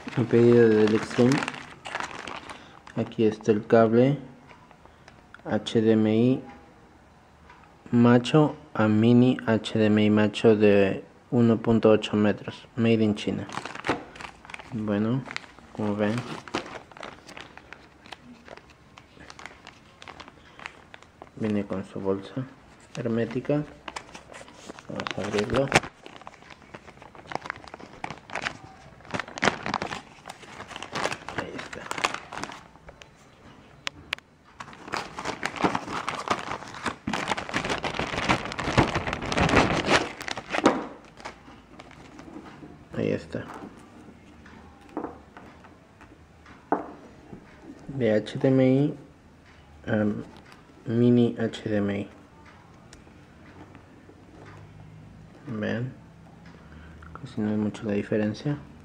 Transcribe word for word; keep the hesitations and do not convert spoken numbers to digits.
Mi pedido del Extreme. Aquí está el cable H D M I macho a mini H D M I macho de uno punto ocho metros, made in China. Bueno, como ven, viene con su bolsa hermética. Vamos a abrirlo. Ahí está. Ahí está. De H D M I a mini H D M I. Vean, casi no hay mucho la diferencia.